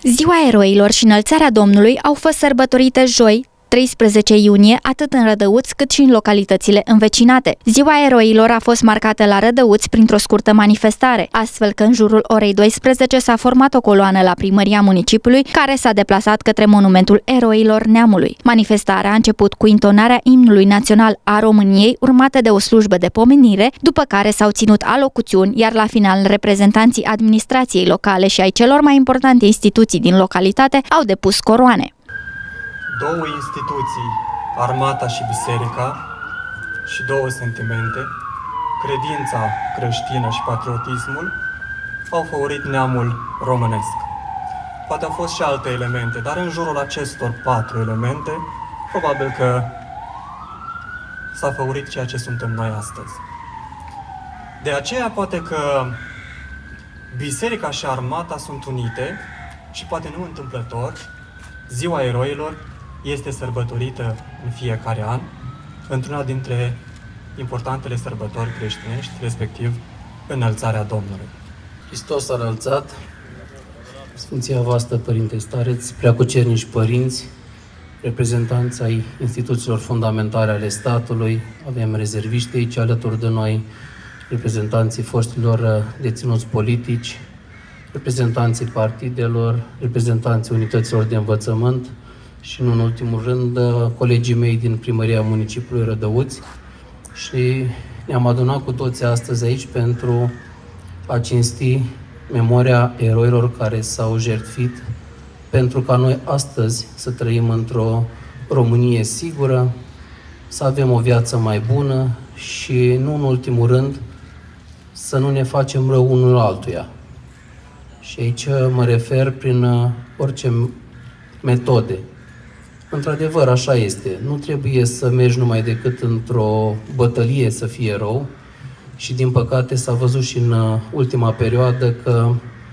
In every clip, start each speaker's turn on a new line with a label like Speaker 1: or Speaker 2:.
Speaker 1: Ziua Eroilor și Înălțarea Domnului au fost sărbătorite joi, 13 iunie, atât în Rădăuți cât și în localitățile învecinate. Ziua Eroilor a fost marcată la Rădăuți printr-o scurtă manifestare, astfel că în jurul orei 12 s-a format o coloană la primăria municipiului, care s-a deplasat către monumentul Eroilor Neamului. Manifestarea a început cu intonarea imnului național a României, urmată de o slujbă de pomenire, după care s-au ținut alocuțiuni, iar la final reprezentanții administrației locale și ai celor mai importante instituții din localitate au depus coroane.
Speaker 2: Două instituții, armata și biserica, și două sentimente, credința creștină și patriotismul, au făurit neamul românesc. Poate au fost și alte elemente, dar în jurul acestor patru elemente, probabil că s-a făurit ceea ce suntem noi astăzi. De aceea poate că biserica și armata sunt unite și poate nu întâmplător, Ziua Eroilor este sărbătorită în fiecare an, într-una dintre importantele sărbători creștinești, respectiv Înălțarea Domnului.
Speaker 3: Hristos a înălțat, Sfinția voastră, Părinte Stareț, preacucernici părinți, reprezentanți ai instituțiilor fundamentale ale statului, avem rezerviști aici alături de noi, reprezentanții foștilor deținuți politici, reprezentanții partidelor, reprezentanții unităților de învățământ și, nu în ultimul rând, colegii mei din Primăria Municipiului Rădăuți. Și ne-am adunat cu toții astăzi aici pentru a cinsti memoria eroilor care s-au jertfit pentru ca noi astăzi să trăim într-o Românie sigură, să avem o viață mai bună și, nu în ultimul rând, să nu ne facem rău unul altuia. Și aici mă refer prin orice metode. Într-adevăr, așa este. Nu trebuie să mergi numai decât într-o bătălie să fii erou și, din păcate, s-a văzut și în ultima perioadă că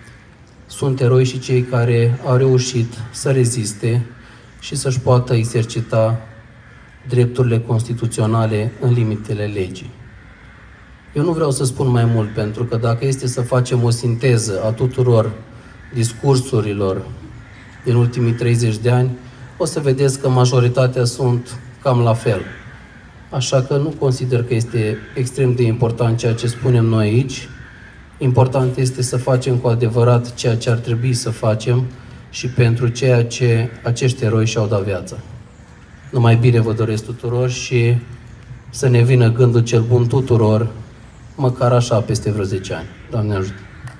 Speaker 3: sunt eroi și cei care au reușit să reziste și să-și poată exercita drepturile constituționale în limitele legii. Eu nu vreau să spun mai mult, pentru că dacă este să facem o sinteză a tuturor discursurilor din ultimii 30 de ani, o să vedeți că majoritatea sunt cam la fel. Așa că nu consider că este extrem de important ceea ce spunem noi aici. Important este să facem cu adevărat ceea ce ar trebui să facem și pentru ceea ce acești eroi și-au dat viața. Numai bine vă doresc tuturor și să ne vină gândul cel bun tuturor, măcar așa peste vreo 10 ani. Doamne ajută!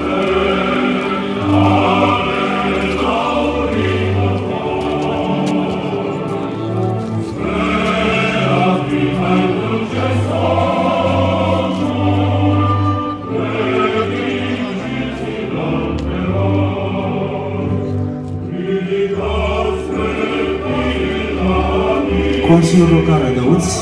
Speaker 4: Consiliul Local Rădăuți,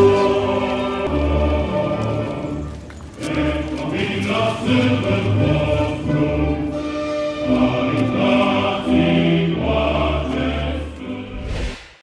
Speaker 5: Silver